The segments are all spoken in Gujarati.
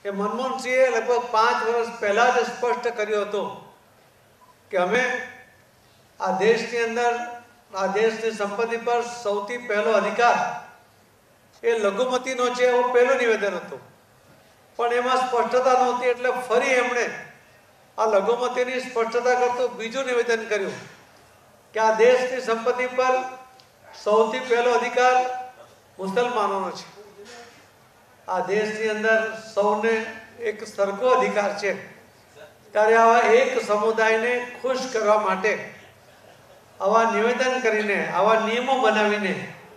કે મનમોહનસિંહે લગભગ 5 વર્ષ પહેલાં જ સ્પષ્ટ કર્યું હતું કે અમે આ દેશની અંદર આ દેશની સંપત્તિ પર સૌથી પહેલો અધિકાર એ લઘુમતીનો છે એવું પહેલું નિવેદન હતું, પણ એમાં સ્પષ્ટતા નહોતી એટલે ફરી એમણે આ લઘુમતીની સ્પષ્ટતા કરતું બીજું નિવેદન કર્યું કે આ દેશની સંપત્તિ પર સૌથી પહેલો અધિકાર મુસલમાનોનો છે। આ દેશની અંદર સૌને એક સરખો અધિકાર છે, ત્યારે આવા એક સમુદાયને ખુશ કરવા માટે આવા નિવેદન કરીને આવા નિયમો બનાવીને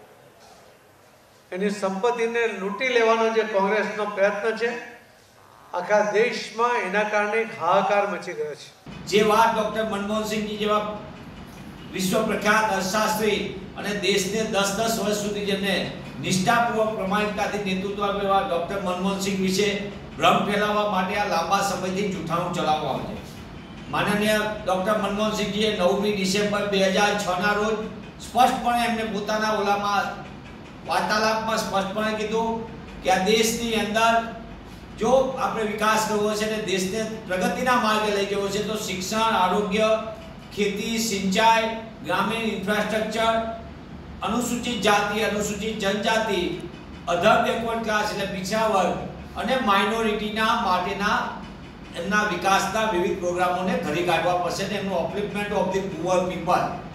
એની સંપત્તિને લૂંટી લેવાનો જે કોંગ્રેસનો પ્રયત્ન છે, આખા દેશમાં એના કારણે હાહાકાર મચી ગયો છે। જે વાત ડોક્ટર મનમોહનસિંહજી જેવા વિશ્વ પ્રખ્યાત અર્થશાસ્ત્રી અને દેશને 10-10 વર્ષ સુધી જેમને નિષ્ઠાપૂર્વક પ્રમાણિકતાથી નેતૃત્વ આપ્યું એવા ડોક્ટર મનમોહનસિંહ વિશે ભ્રમ ફેલાવવા માટે આ લાંબા સમયથી જૂઠાણું ચલાવવામાં આવે છે। માનનીય ડોક્ટર મનમોહનસિંહજીએ 9મી ડિસેમ્બર 2006ના રોજ સ્પષ્ટપણે એમને પોતાના ઓલામાં વાર્તાલાપમાં સ્પષ્ટપણે કીધું કે આ દેશની અંદર જો આપણે વિકાસ કરવો છે અને દેશને પ્રગતિના માર્ગે લઈ જવો છે તો શિક્ષણ, આરોગ્ય, ખેતી, સિંચાઈ, ગ્રામીણ ઇન્ફ્રાસ્ટ્રક્ચર, અનુસૂચિત જાતિ, અનુસૂચિત જનજાતિ, અધર બેકવર્ડ ક્લાસ એટલે પીછડા વર્ગ અને માઇનોરિટીના માટેના એમના વિકાસના વિવિધ પ્રોગ્રામોને ઘડી કાઢવા પડશે અને એમનું upliftment of the poor people